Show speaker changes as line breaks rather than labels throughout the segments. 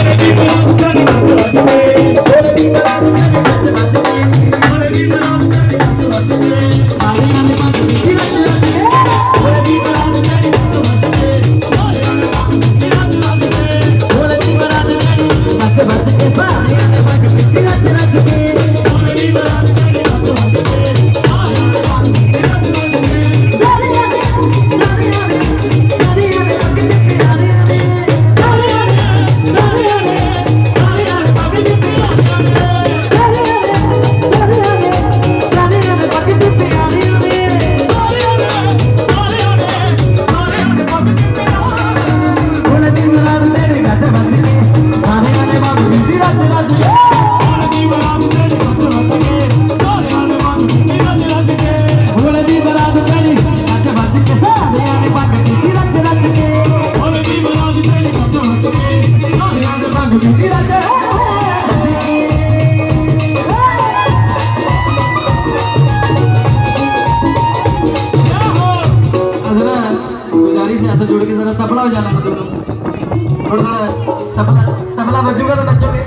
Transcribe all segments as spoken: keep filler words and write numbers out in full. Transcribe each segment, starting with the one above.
जोड़ के जरा तबला हो जाना मतलब थोड़ा थोड़ा तबला तबला बजूगा तो बच्चोगे।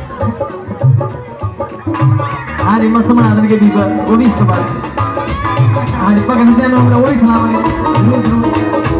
हाँ जी मस्त बना देंगे बीबा वो भी इस्तेमाल। हाँ जी पकड़ते लोग वो ही सलाम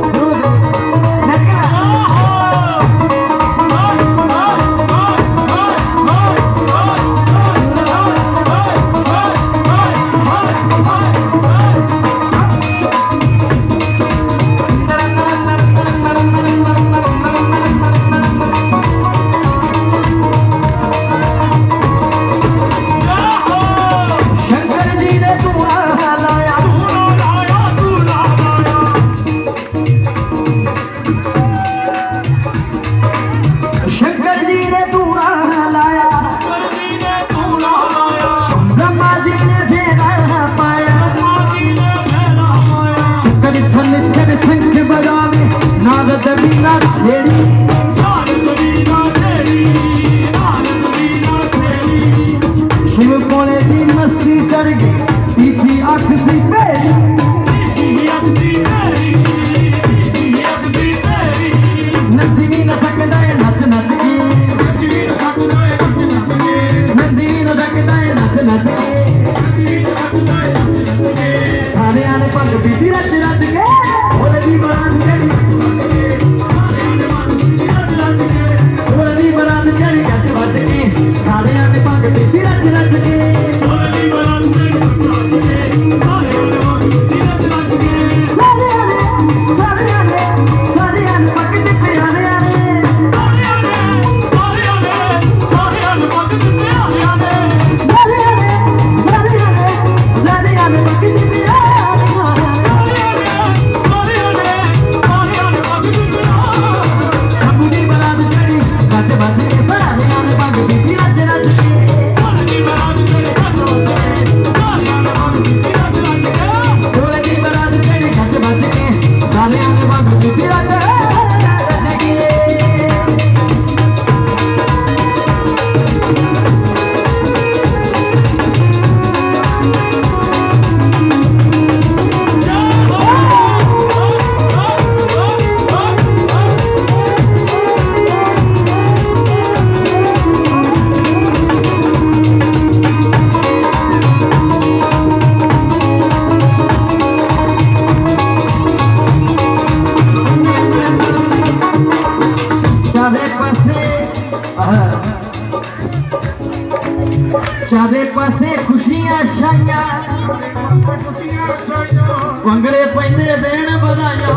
शिव कोले दी मस्ती चढ़ गई पीछी अख सी पेरी नदी भी न थकदा है नच नच के नदी भी न थकदा है नच नच के सारे आने पग बीती रच रच के बोले दी बारात चढ़ी बोले दी बारात चढ़ी गच बच के सारे आने पग बीती रच रच के चारे पासे खुशियां छाइया भंगड़े पैंदे देन बधाइयां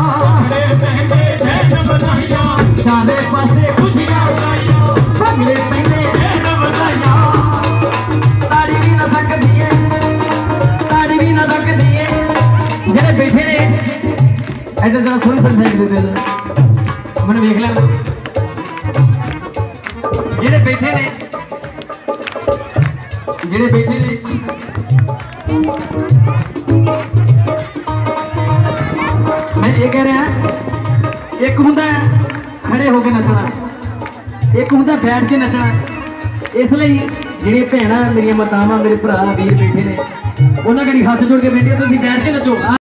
चारे पासे खुशियां भंगड़े पैंदे देन बधाइयां ताड़ी भी ना थकदी है ताड़ी भी ना थकदी है जेड़े बैठे ने इधर जरा थोड़ी सी साइड दे दे मैंने देख लिया जेड़े बैठे ने जेड़े बैठे ने मैं ये कह रहा एक हुंदा खड़े होके नचना एक हुंदा बैठ के नचना इसलिए जेड़ी भैणां मेरियां मातावां मेरे भरा वीर बैठे ने उन्हां कड़ी हाथ जोड़ के बेनती तुसीं बैठ के नचो।